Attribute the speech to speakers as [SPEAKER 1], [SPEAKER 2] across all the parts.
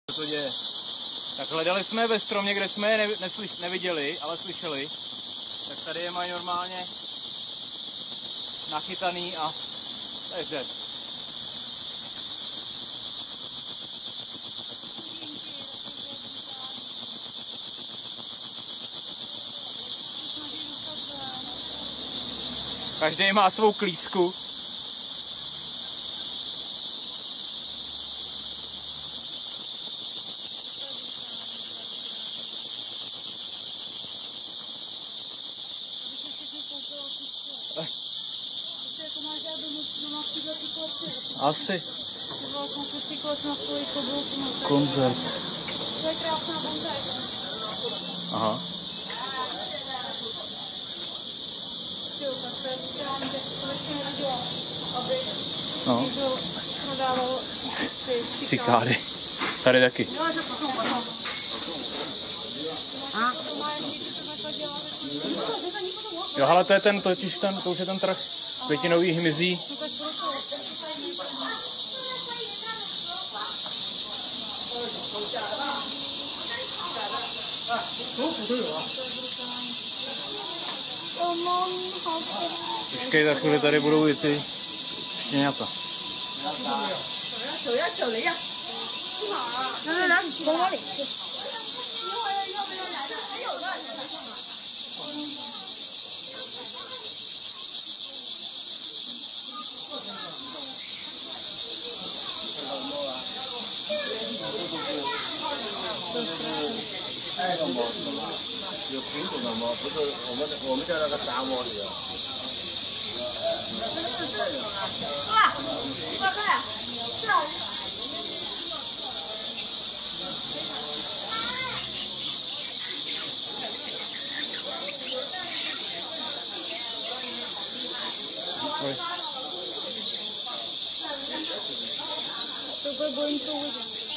[SPEAKER 1] Co to děje? Tak hledali jsme ve stromě, kde jsme je neviděli, ale slyšeli. Tak tady je mají normálně nachytaný a takže. Každý má svou klíčku. Asi. Koncert. Aha. No. Cikády. Tady taky. Jo, ale to je ten, totiž ten, to už je ten trh květinový hmyzí. Počkej, za chvíli tady budou i ty štěňata.
[SPEAKER 2] 有品种的吗？不是我们叫那个杂毛里啊。哇，我看，是啊。这个不用做。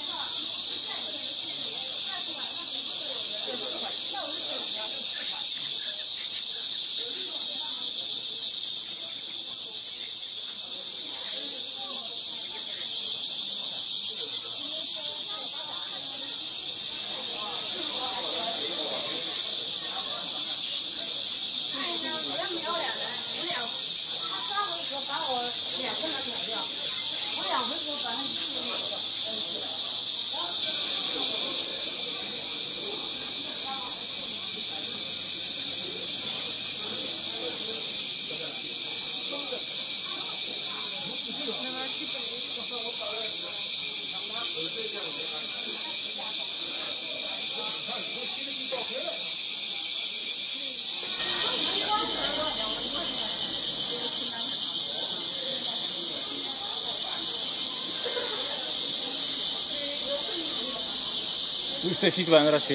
[SPEAKER 1] Už chceš jít ven radši.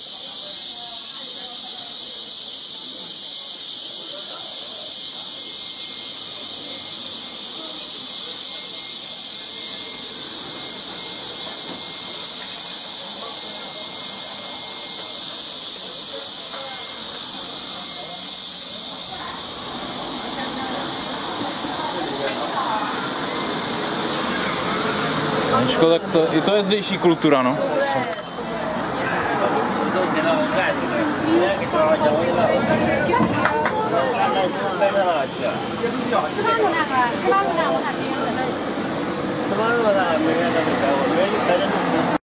[SPEAKER 1] Aničko, tak to, i to je zdejší kultura, no.
[SPEAKER 2] 什么